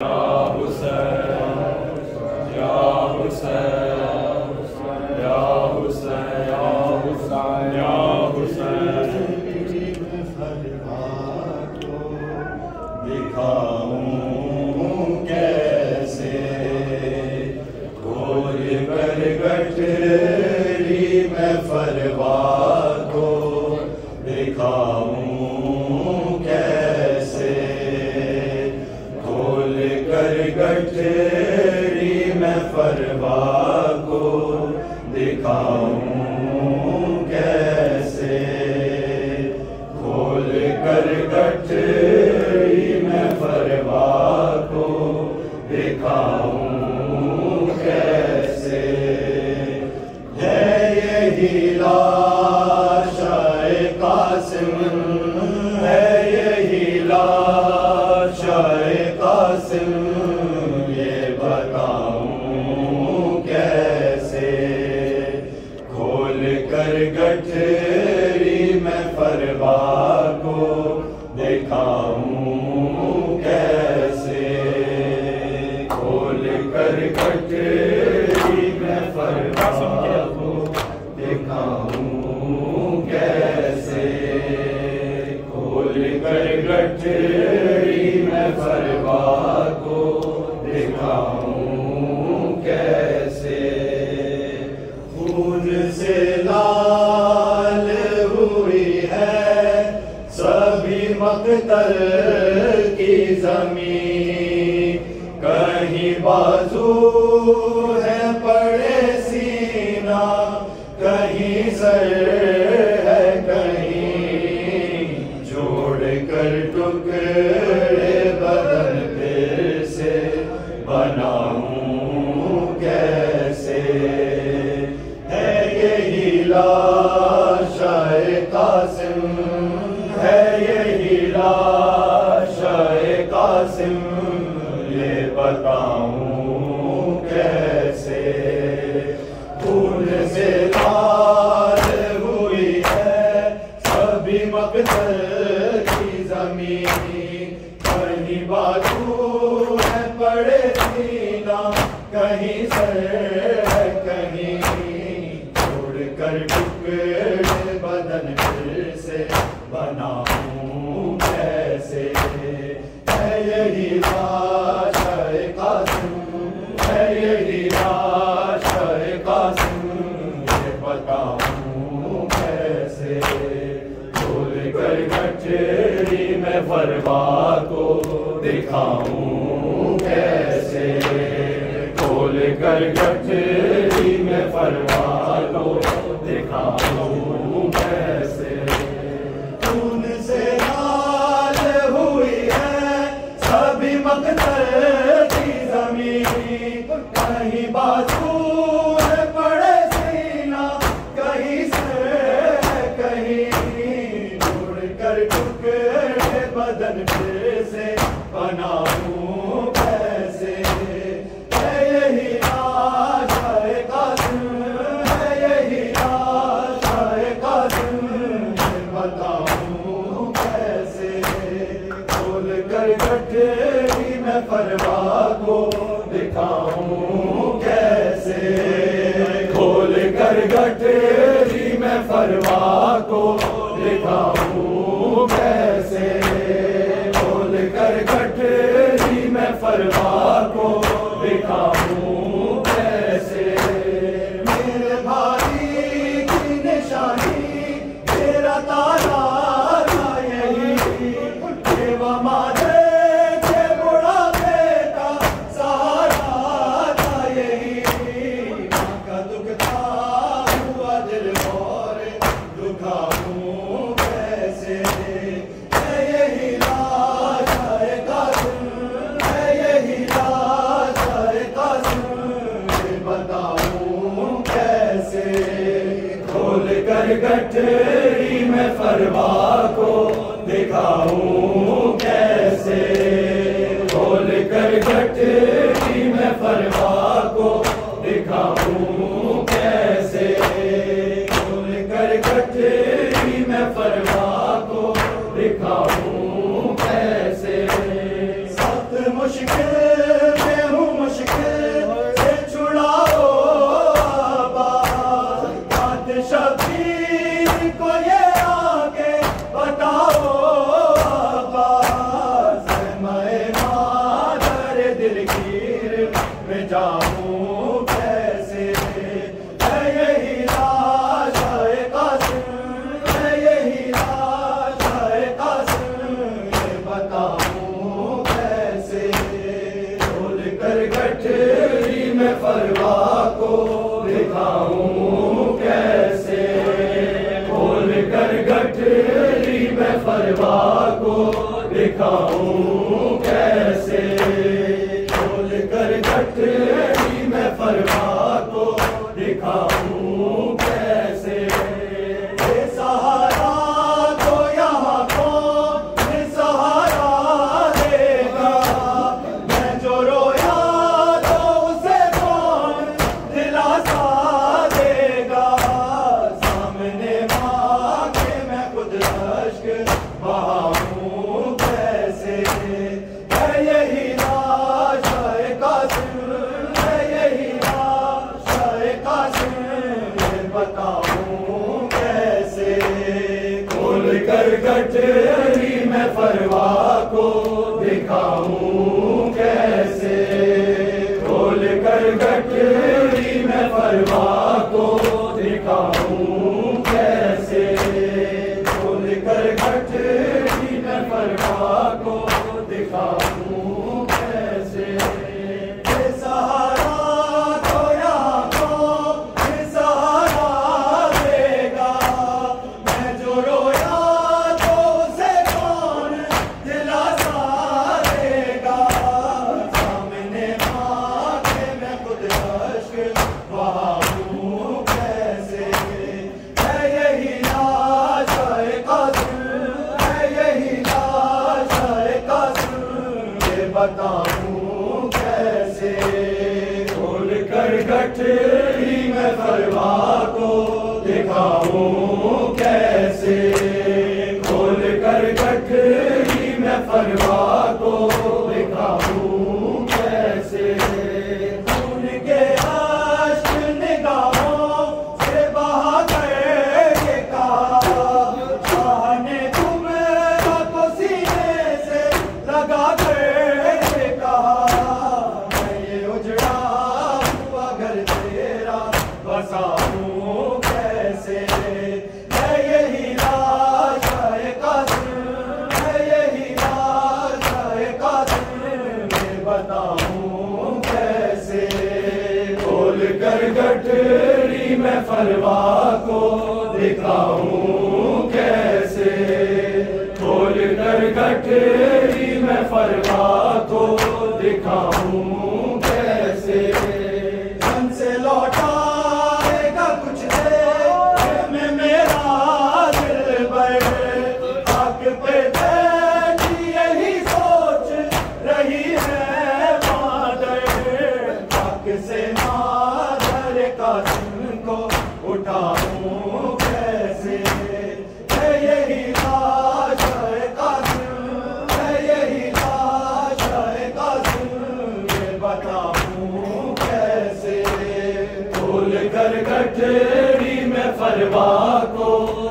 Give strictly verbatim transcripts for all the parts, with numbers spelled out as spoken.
दिखाऊं कैसे सख्त मुश्किल जाऊं कैसे, है यही लाशाए कासिम, है यही लाशाए कासिम, ये बताऊं कैसे। खोल कर गठरी में फरवा को दिखाऊं कैसे, खोल कर गठरी में फरवा को दिखाऊं कैसे, खोल कर गठरी में फरवा को दिखाऊं कैसे। ये सहारा तो यहाँ कौन सहारा देगा, मैं जो रोया तो उसे कौन दिलासा देगा। सामने माँ के मैं खुद अश्क बहाऊं कैसे, है यही लाशाए कासिम, है यही लाशाए कासिम, ये बताऊं कैसे। खोल कर गठरी में फरवा को दिखाऊं कैसे, खोल कर गठरी में फरवा को दिखाऊं कैसे, खोल कर गठरी में फरवा को दिखाऊं कैसे। ये सहारा तो यहाँ कौन सहारा देगा, मैं जो रोया तो उसे कौन दिलासा देगा। सामने माँ के मैं खुद अश्क बहाऊं कैसे, है यही लाशाए कासिम, है यही लाशाए कासिम, ये बताऊं कैसे। खोल कर गठरी में फरवा को दिखाऊं कैसे, खोल कर गठरी में फरवा को दिखाऊं कैसे। उनके अश्क निगाहों से बहा गए ये कहा, चाहने तुम्हें तो सीने से लगा गए ये कहा। मैं ये उजड़ा हुआ घर तेरा बसाऊं कैसे, है यही लाशाए कासिम, है यही लाशाए कासिम, ये बताऊं कैसे। खोल कर गठरी में फरवा को दिखाऊं कैसे, खोल कर गठरी में फरवा को दिखाऊं कैसे। मन से लौटाएगा कुछ देर में मेरा दिल भर, आग पे बैठी यही सोच रही है मादर। आग से मादर कासिम को उठाऊं कैसे, है यही लाशाए कासिम, है यही लाशाए कासिम, ये बताऊं कैसे। खोल कर गठरी में फरवा को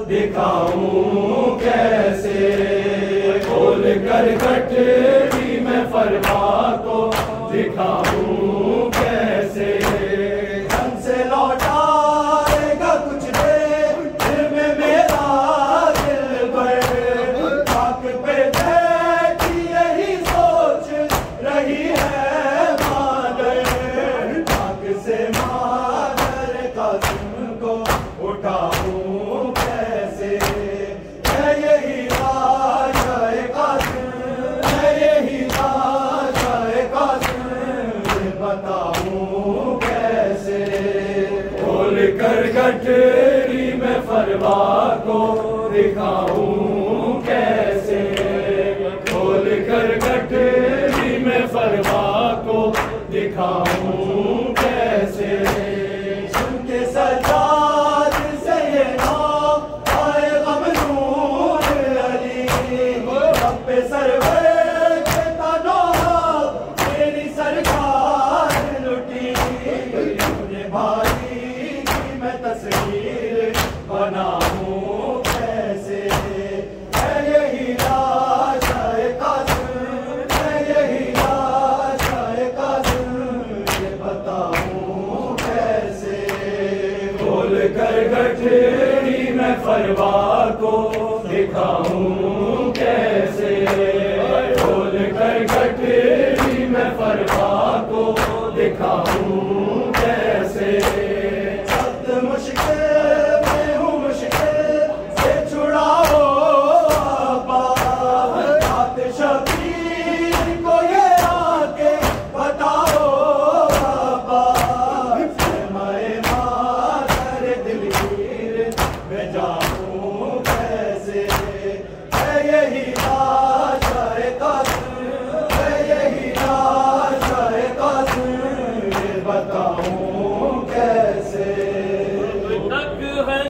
दिखाऊं कैसे, खोल कर गठरी में फरवा को दिखाऊं कैसे। धन से लौटाएगा कुछ देर में मेरा दिल भर, आग पे बैठी यही सोच रही है मादर। आग से मादर कासिम को उठाऊं कैसे, है यही लाशाए कासिम, है यही लाशाए कासिम, ये बताऊं कैसे। खोल कर गठरी में फरवा को दिखाऊं कैसे, खोल कर गठरी में फरवा को दिखाऊं